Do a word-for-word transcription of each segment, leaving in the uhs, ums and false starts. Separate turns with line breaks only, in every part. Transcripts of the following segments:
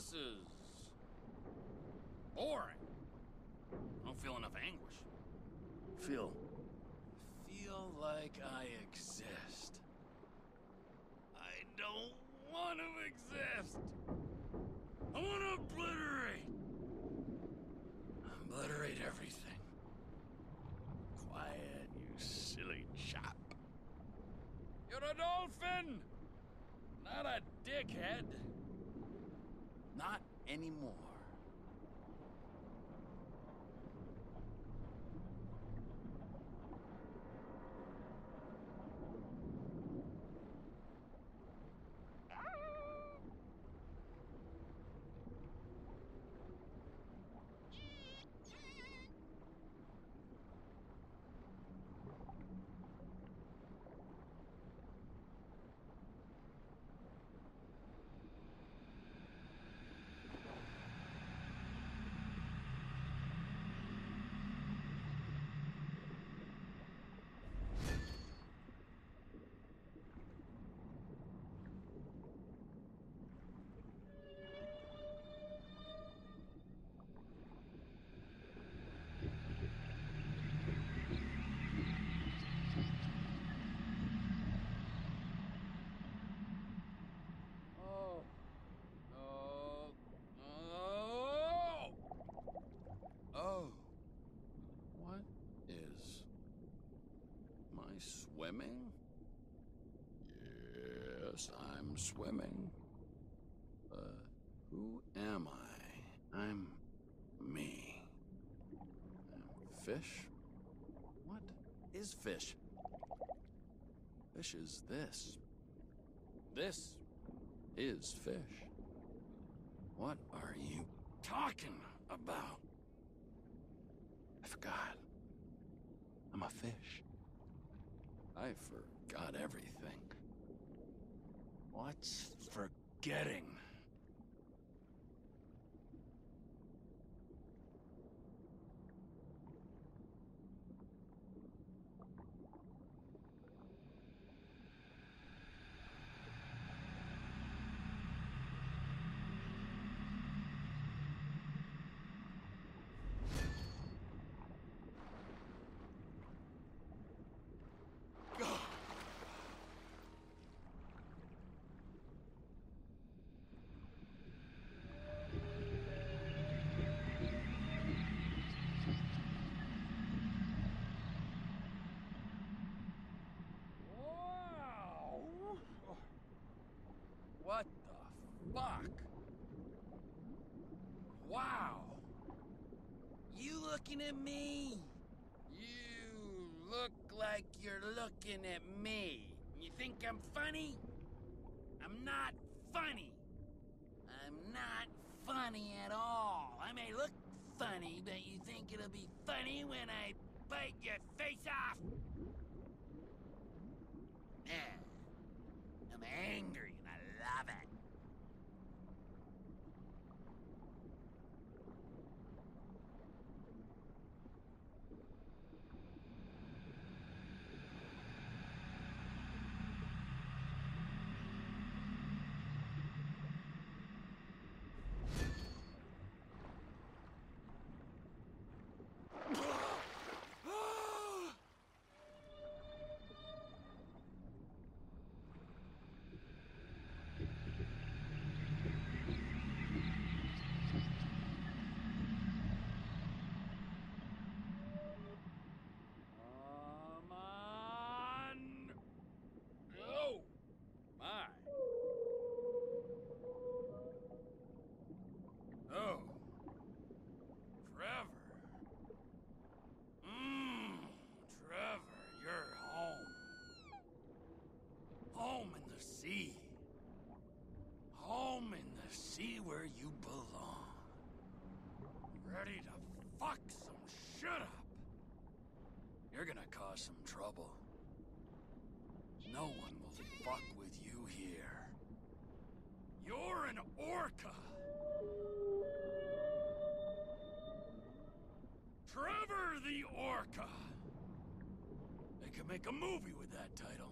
This is... boring. I don't feel enough anguish. Feel... feel like I exist. I don't want to exist. I want to obliterate. Obliterate everything. Quiet, you silly chap. You're a dolphin! Not a dickhead. Not anymore. Swimming? Yes, I'm swimming. But who am I? I'm me. I'm fish? What is fish? Fish is this. This is fish. What are you talking about? I forgot. I'm a fish. I forgot everything. What's forgetting? What the fuck? Wow. You looking at me? You look like you're looking at me. You think I'm funny? I'm not funny. I'm not funny at all. I may look funny, but you think it'll be funny when I bite your face off? Yeah. I'm angry and I love it. My. Oh. Trevor. Mmm. Trevor, you're home. Home in the sea. Home in the sea where you belong. Ready to fuck some shit up. You're gonna cause some trouble. No one will fuck with you here. You're an Orca! Trevor the Orca! They could make a movie with that title.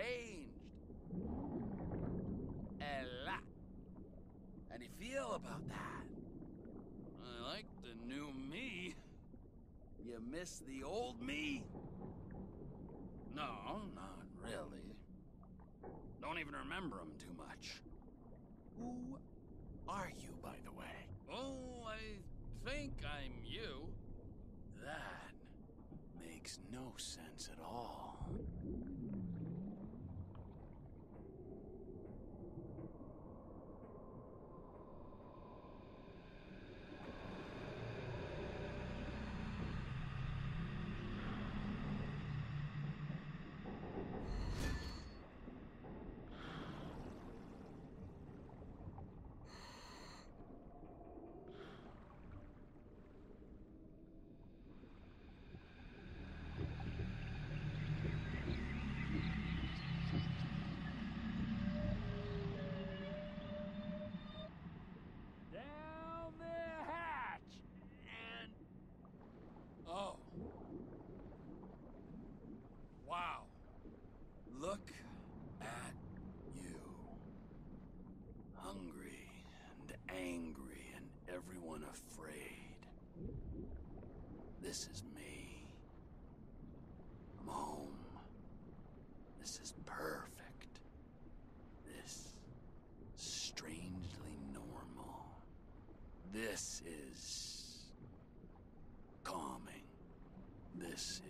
changed. A lot. How do you feel about that? I like the new me. You miss the old me? No, not really. Don't even remember him too much.
Who are you, by the way?
Oh, I think I'm you.
That makes no sense at all.
Down the hatch! And... Oh. Wow. Look at you. Hungry and angry and everyone afraid. This is me. I'm home. This is perfect. This strangely normal. This is calming. This